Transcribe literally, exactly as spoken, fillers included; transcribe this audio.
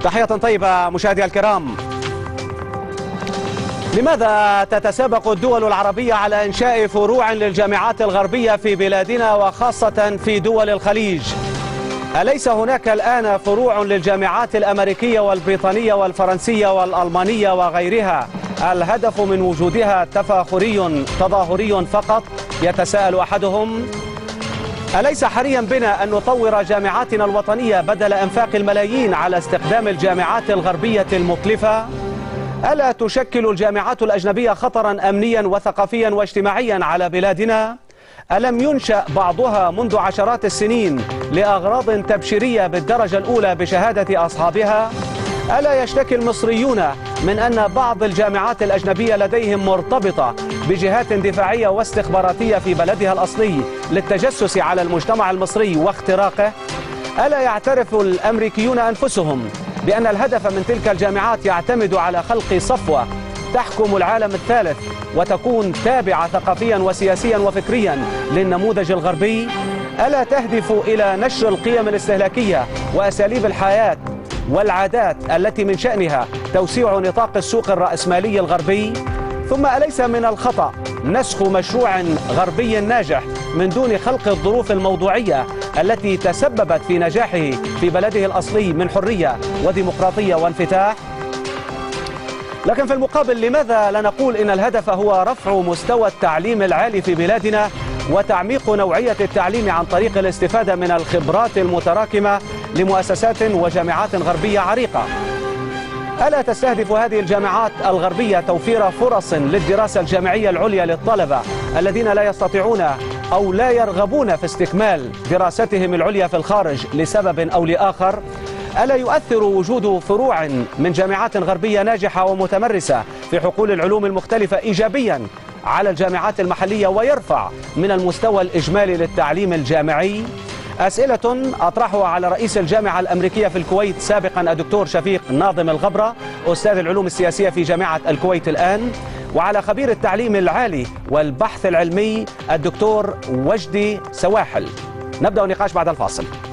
تحية طيبة مشاهدي الكرام. لماذا تتسابق الدول العربية على إنشاء فروع للجامعات الغربية في بلادنا وخاصة في دول الخليج؟ أليس هناك الآن فروع للجامعات الأمريكية والبريطانية والفرنسية والألمانية وغيرها الهدف من وجودها تفاخري تظاهري فقط؟ يتساءل أحدهم. أليس حريا بنا أن نطور جامعاتنا الوطنية بدل إنفاق الملايين على استخدام الجامعات الغربية المكلفة؟ ألا تشكل الجامعات الأجنبية خطرا أمنيا وثقافيا واجتماعيا على بلادنا؟ ألم ينشأ بعضها منذ عشرات السنين لأغراض تبشيرية بالدرجة الأولى بشهادة أصحابها؟ ألا يشتكي المصريون من أن بعض الجامعات الأجنبية لديهم مرتبطة بجهات دفاعية واستخباراتية في بلدها الأصلي للتجسس على المجتمع المصري واختراقه؟ ألا يعترف الأمريكيون أنفسهم بأن الهدف من تلك الجامعات يعتمد على خلق صفوة تحكم العالم الثالث وتكون تابعة ثقافيا وسياسيا وفكريا للنموذج الغربي؟ ألا تهدف إلى نشر القيم الاستهلاكية وأساليب الحياة والعادات التي من شأنها توسيع نطاق السوق الرأسمالي الغربي؟ ثم أليس من الخطأ نسخ مشروع غربي ناجح من دون خلق الظروف الموضوعية التي تسببت في نجاحه في بلده الأصلي من حرية وديمقراطية وانفتاح؟ لكن في المقابل لماذا لا نقول إن الهدف هو رفع مستوى التعليم العالي في بلادنا وتعميق نوعية التعليم عن طريق الاستفادة من الخبرات المتراكمة لمؤسسات وجامعات غربية عريقة؟ ألا تستهدف هذه الجامعات الغربية توفير فرص للدراسة الجامعية العليا للطلبة الذين لا يستطيعون أو لا يرغبون في استكمال دراستهم العليا في الخارج لسبب أو لآخر؟ ألا يؤثر وجود فروع من جامعات غربية ناجحة ومتمرسة في حقول العلوم المختلفة إيجابيا على الجامعات المحلية ويرفع من المستوى الإجمالي للتعليم الجامعي؟ أسئلة أطرحها على رئيس الجامعة الأمريكية في الكويت سابقا الدكتور شفيق ناظم الغبرة أستاذ العلوم السياسية في جامعة الكويت الآن، وعلى خبير التعليم العالي والبحث العلمي الدكتور وجدي سواحل. نبدأ النقاش بعد الفاصل.